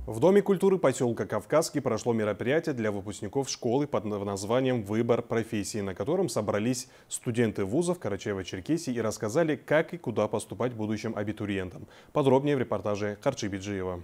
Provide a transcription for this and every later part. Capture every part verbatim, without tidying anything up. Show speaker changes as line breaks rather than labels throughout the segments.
В Доме культуры поселка Кавказский прошло мероприятие для выпускников школы под названием «Выбор профессии», на котором собрались студенты вузов Карачаево-Черкесии и рассказали, как и куда поступать будущим абитуриентам. Подробнее в репортаже Харчи Биджиева.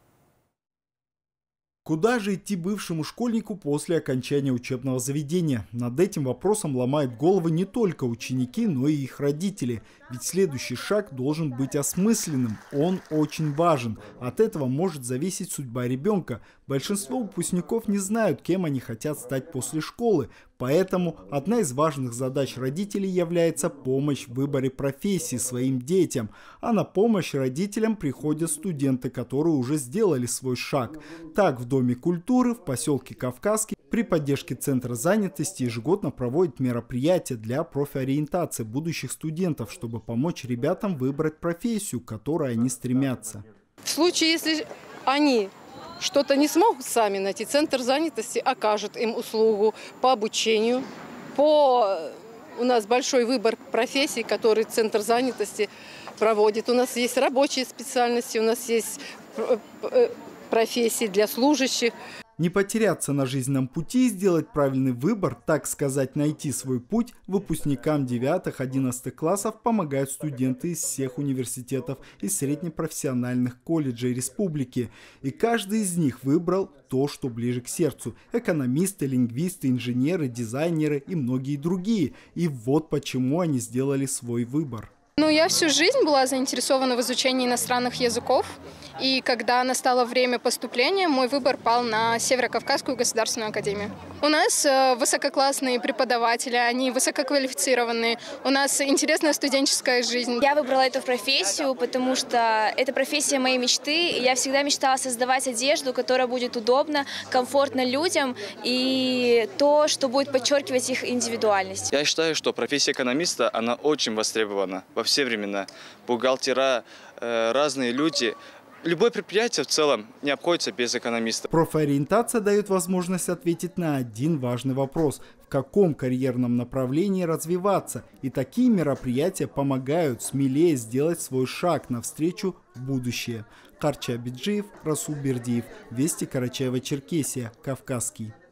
Куда же идти бывшему школьнику после окончания учебного заведения? Над этим вопросом ломают головы не только ученики, но и их родители. Ведь следующий шаг должен быть осмысленным. Он очень важен. От этого может зависеть судьба ребенка. Большинство выпускников не знают, кем они хотят стать после школы. Поэтому одна из важных задач родителей является помощь в выборе профессии своим детям. А на помощь родителям приходят студенты, которые уже сделали свой шаг. Так, в Доме культуры в поселке Кавказский при поддержке Центра занятости ежегодно проводят мероприятия для профориентации будущих студентов, чтобы помочь ребятам выбрать профессию, к которой они стремятся.
В случае, если они что-то не смогут сами найти, Центр занятости окажет им услугу по обучению. По... У нас большой выбор профессий, который Центр занятости проводит. У нас есть рабочие специальности, у нас есть профессии для служащих.
Не потеряться на жизненном пути и сделать правильный выбор, так сказать, найти свой путь, выпускникам девятых-одиннадцатых классов помогают студенты из всех университетов и среднепрофессиональных колледжей республики. И каждый из них выбрал то, что ближе к сердцу. Экономисты, лингвисты, инженеры, дизайнеры и многие другие. И вот почему они сделали свой выбор.
Ну, я всю жизнь была заинтересована в изучении иностранных языков, и когда настало время поступления, мой выбор пал на Северо-Кавказскую государственную академию. У нас высококлассные преподаватели, они высококвалифицированные, у нас интересная студенческая жизнь.
Я выбрала эту профессию, потому что это профессия моей мечты, и я всегда мечтала создавать одежду, которая будет удобна, комфортна людям, и то, что будет подчеркивать их индивидуальность.
Я считаю, что профессия экономиста, она очень востребована во все времена. Бухгалтера, разные люди. Любое предприятие в целом не обходится без экономиста.
Профориентация дает возможность ответить на один важный вопрос – в каком карьерном направлении развиваться. И такие мероприятия помогают смелее сделать свой шаг навстречу в будущее. Харчи Биджиев, Расул Бердиев, Вести, Карачаево-Черкесия, Кавказский.